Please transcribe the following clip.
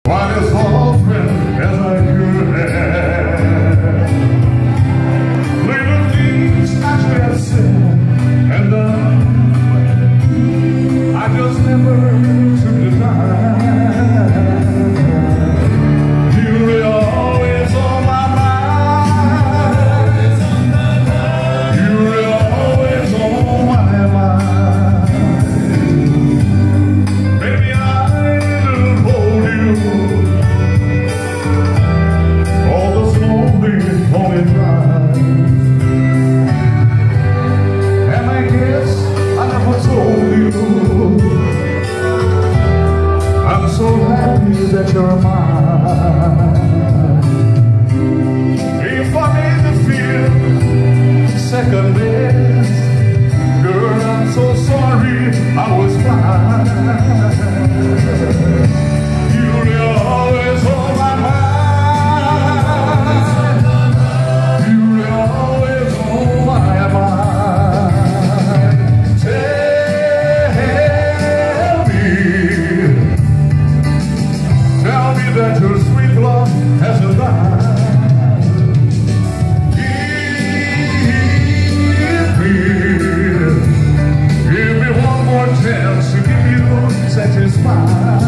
What is often as I could have. Little things I should have said and done, I just never took the time. You were always on my mind. You were always on my mind. Baby, I didn't hold you all those lonely morning drives, and I guess I never told you I'm so happy that you're mine. If I made you feel second best, girl, I'm so sorry I was blind. You were always on my mind. You were always on my mind. Tell me that your sweet love hasn't died. Give me one more chance to keep you satisfied.